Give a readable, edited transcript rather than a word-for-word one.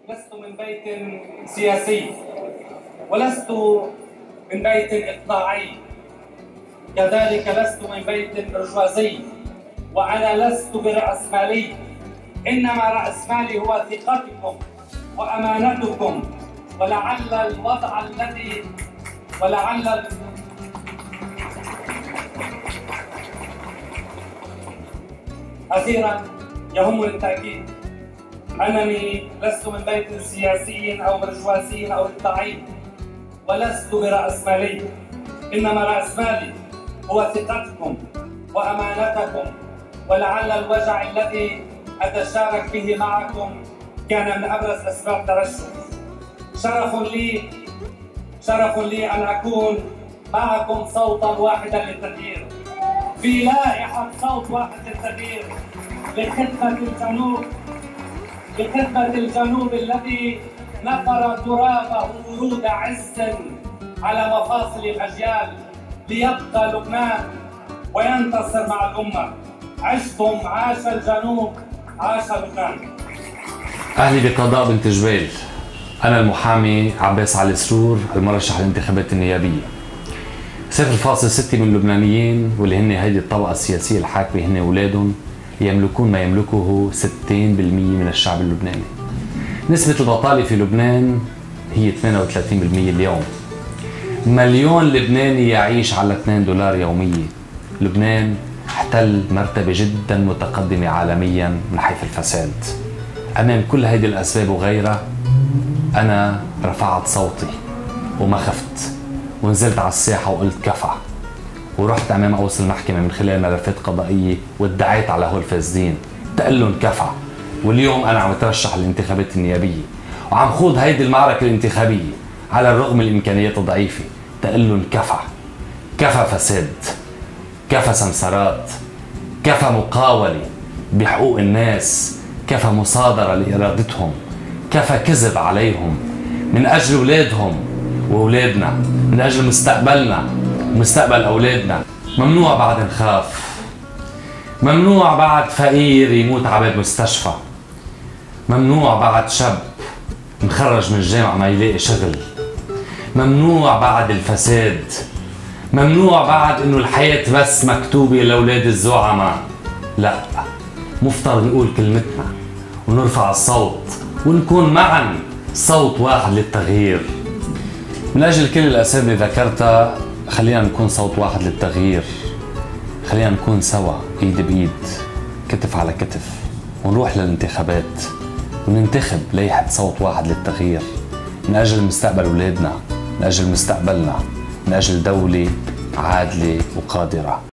لست من بيت سياسي ولست من بيت إقطاعي، كذلك لست من بيت برجوازي، وأنا لست برأسمالي، إنما رأسمالي هو ثقتكم وأمانتكم، أخيرا يهمني التأكيد أنني لست من بيت سياسي أو برجوازي أو إقطاعي، ولست برأسمالي، إنما رأسمالي هو ثقتكم وأمانتكم، ولعل الوجع الذي أتشارك به معكم كان من أبرز أسباب ترشحي. شرف لي أن أكون معكم صوتا واحدا للتغيير، في لائحة صوت واحد للتغيير لخدمة الجنوب الذي نثر ترابه ورود عز على مفاصل الأجيال ليبقى لبنان وينتصر مع الأمة. عشتم، عاش الجنوب، عاش لبنان. أهلي بقضاء بنت جبيل، أنا المحامي عباس علي سرور المرشح للانتخابات النيابية. 0.6 من اللبنانيين واللي هن هيدي الطبقة السياسية الحاكمة هن أولادهم يملكون ما يملكه 60% من الشعب اللبناني. نسبة البطالة في لبنان هي 38% اليوم. مليون لبناني يعيش على $2 يوميا. لبنان احتل مرتبة جدا متقدمة عالميا من حيث الفساد. أمام كل هيدي الأسباب وغيرها أنا رفعت صوتي وما خفت ونزلت على الساحة وقلت كفى، ورحت أمام قوس المحكمة من خلال ملفات قضائية وادعيت على هول الفاسدين تقلن كفى. واليوم أنا عم اترشح للانتخابات النيابية وعم خوض هيدي المعركة الانتخابية على الرغم من الإمكانيات الضعيفة تقلن كفى. كفى فساد، كفى سمسارات، كفى مقاولة بحقوق الناس، كفى مصادرة لإرادتهم، كفى كذب عليهم من أجل أولادهم وأولادنا، من أجل مستقبلنا ومستقبل أولادنا. ممنوع بعد نخاف، ممنوع بعد فقير يموت على باب مستشفى، ممنوع بعد شاب مخرج من الجامعة ما يلاقي شغل، ممنوع بعد الفساد، ممنوع بعد إنه الحياة بس مكتوبة لأولاد الزعماء. لا، مفترض نقول كلمتنا ونرفع الصوت ونكون معا صوت واحد للتغيير. من أجل كل الأسباب اللي ذكرتها خلينا نكون صوت واحد للتغيير، خلينا نكون سوا إيد بإيد كتف على كتف ونروح للانتخابات وننتخب لائحة صوت واحد للتغيير من أجل مستقبل أولادنا، من أجل مستقبلنا، من أجل دولة عادلة وقادرة.